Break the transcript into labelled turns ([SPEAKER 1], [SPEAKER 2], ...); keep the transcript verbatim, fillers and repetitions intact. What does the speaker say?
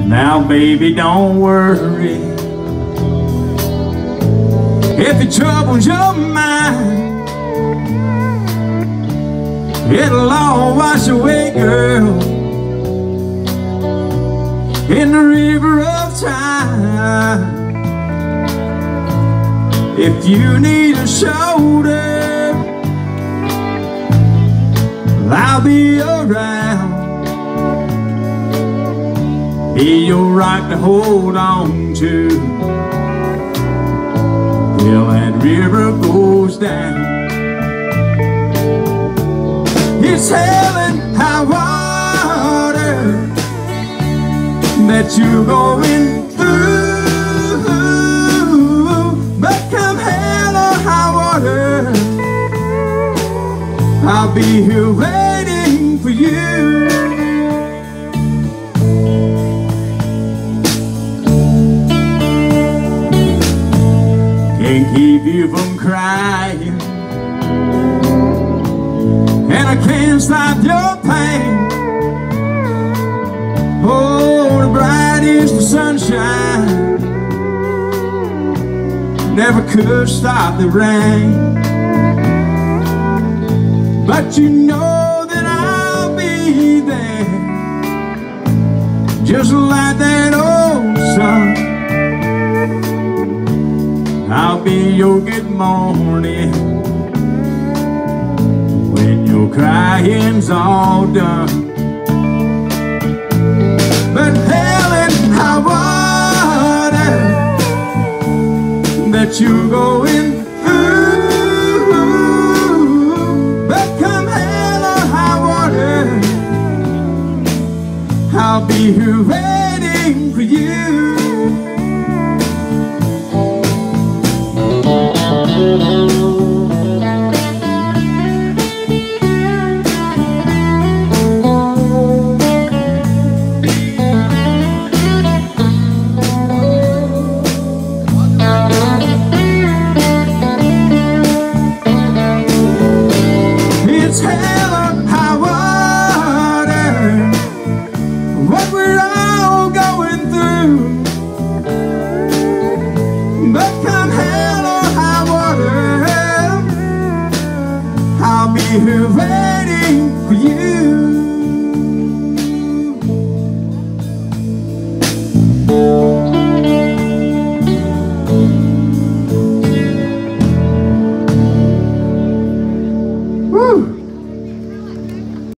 [SPEAKER 1] Now baby, don't worry. If it troubles your mind, it'll all wash away, girl, in the river of time. If you need a shoulder, well, I'll be around. Be your rock to hold on to till that river goes down. It's hell and high water that you're going through, but come hell or high water, I'll be here waiting for you. Can't keep you from crying, and I can't stop your pain. Oh, the bright is the sunshine, never could stop the rain. But you know that I'll be there, just like that old sun. I'll be your good morning when your crying's all done. But hell and high water that you're going through, but come hell or high water, I'll be here waiting for you.